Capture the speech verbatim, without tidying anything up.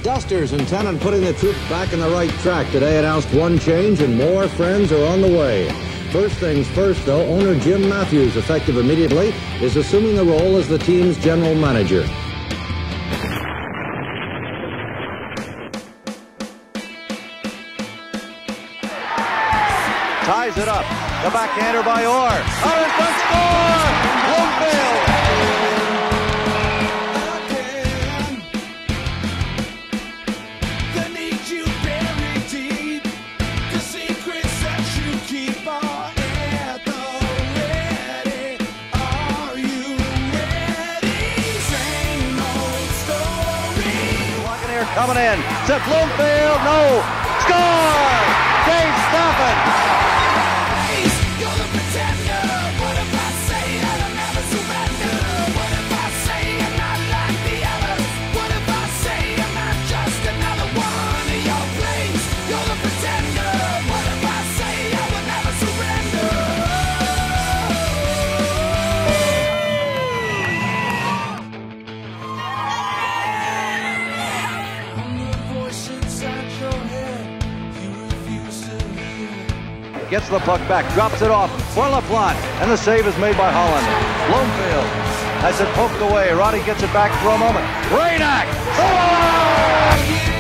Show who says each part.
Speaker 1: Dusters intent on putting the troops back on the right track today announced one change and more friends are on the way. First things first, though, owner Jim Matthews, effective immediately, is assuming the role as the team's general manager.
Speaker 2: Ties it up. The backhander by Orr. Out in front, score! Bloomfield! Coming in, to Bloomfield, no, score! Dave Staffen! You're the pretender, what if I say that I'll never surrender? What if I say I'm not like the others? What if I say I'm not just another one of your plays? You're the pretender, what if I say I will never surrender? Gets the puck back, drops it off for LaPlante, and the save is made by Holland. Bloomfield has it poked away. Roddy gets it back for a moment. Rainak! Oh!